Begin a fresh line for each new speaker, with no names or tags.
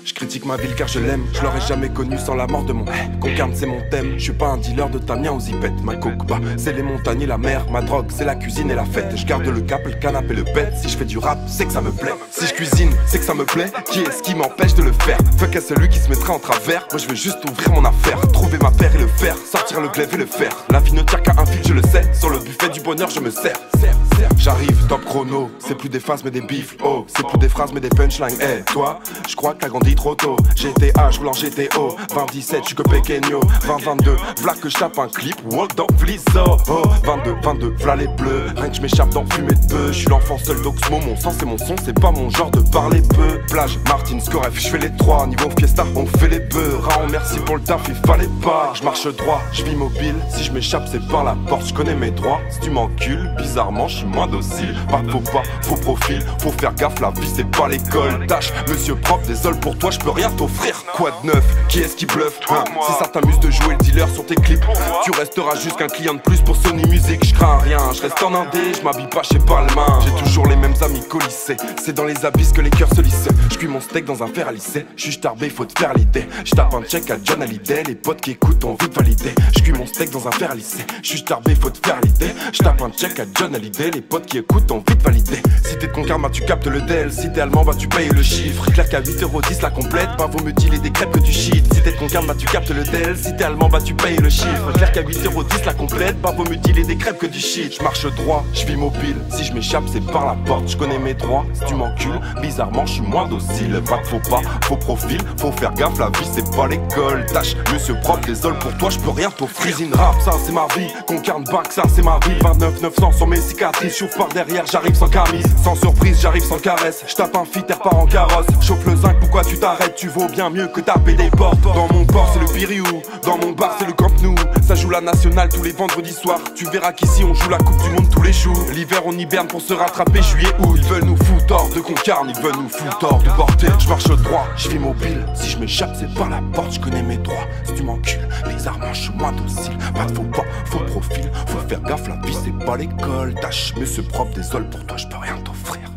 Je critique ma ville car je l'aime, je l'aurais jamais connue sans la mort de mon Concarne c'est mon thème, je suis pas un dealer de Tamien aux zipettes. Ma coke bah, c'est les montagnes et la mer, ma drogue c'est la cuisine et la fête. Je garde le cap, le canapé, le bête, si je fais du rap c'est que ça me plaît. Si je cuisine c'est que ça me plaît, qui est-ce qui m'empêche de le faire? Fuck à celui qui se mettrait en travers, moi je veux juste ouvrir mon affaire. Trouver ma paire et le faire, sortir le glaive et le fer. La vie ne tire qu'à un fil, je le sais, sur le buffet du bonheur je me sers. J'arrive, top chrono, c'est plus des phases mais des bifs, oh. C'est plus des phrases mais des punchlines, hey, toi, je crois que t'as grandi trop tôt. GTA, je roule en GTO, 2017, je suis que pequeño. 2022, v'là que je tape un clip, walk dans Flisso. Oh, 22, v'là les bleus, rien que je m'échappe dans fumée de peu. Je suis l'enfant seul d'Oxmo, mon sang c'est mon son, c'est pas mon genre de parler peu. Plage, Martin, Scoref, je fais les trois, niveau fiesta, on fait les beurs. Raon, merci pour le taf, il fallait pas. Je marche droit, je vis mobile, si je m'échappe c'est par la porte, je connais mes droits. Si tu m'encules, bizarrement je suis moins docile. Pas de faux pas, faux profil, faut faire gaffe, la vie c'est pas l'école. Tâche, monsieur prof, désolé pour toi, je peux rien t'offrir. Quoi de neuf, qui est-ce qui bluffe hein? Si ça t'amuse de jouer le dealer sur tes clips, tu resteras juste qu'un client de plus pour Sony Music. Je crains rien, je reste en indé, je m'habille pas chez Balmain. J'ai toujours les mêmes amis qu'au lycée, c'est dans les abysses que les cœurs se lissent. Je cuis mon steak dans un fer à lisser, je suis tarbé, faut te faire l'idée. Je tape un check à John Hallyday, les potes qui écoutent ont vite validé. Je cuis mon steak dans un fer à lisser, je suis tarbé, faut te faire l'idée. Je tape un check à John Hallyday, les potes qui écoutent ont vite validé. Si t'es de Concarne, bah tu captes le DEL, si t'es allemand, bah tu payes le chiffre. Claire qu'à 8,10€ la complète, bah vaut mieux dealer des crêpes que du shit. Si t'es de Concarne, bah tu captes le DEL, si t'es allemand, bah tu payes le chiffre. Claire qu'à 8,10€ la complète, bah vaut mieux dealer des crêpes que du shit. Je marche droit, je vis mobile, si je m'échappe c'est par la porte. Je connais mes droits, si tu m'encules, bizarrement je suis moins docile. Pas de faux pas, faux profil, faut faire gaffe, la vie c'est pas l'école. Tâche, monsieur prof, désolé pour toi, je peux rien t'offrir. Cuisine rap, ça c'est ma vie, Concarne bac, ça c'est ma vie. 29 900 sur mes cicatrices, chauffe par derrière, j'arrive sans camise. Sans surprise, j'arrive sans caresse, je tape un fit, t'es repars en carrosse. Chauffe le zinc, pourquoi tu t'arrêtes? Tu vaux bien mieux que taper des portes. Dans mon port c'est le Piriou, dans mon bar c'est le Camp Nou. Ça joue la nationale tous les vendredis soirs. Tu verras qu'ici on joue la coupe du monde tous les jours. L'hiver on hiberne pour se rattraper, juillet août. Ils veulent nous foutre hors de Concarne, ils veulent nous foutre hors de portée. Je marche droit, je vis mobile, si je m'échappe c'est par la porte. Je connais mes droits, si tu m'encules, bizarrement je suis moins docile. Pas de faux pas, faux profil, faut faire gaffe, la vie c'est pas l'école. Tâche, monsieur prof, désolé pour toi, je peux rien t'offrir.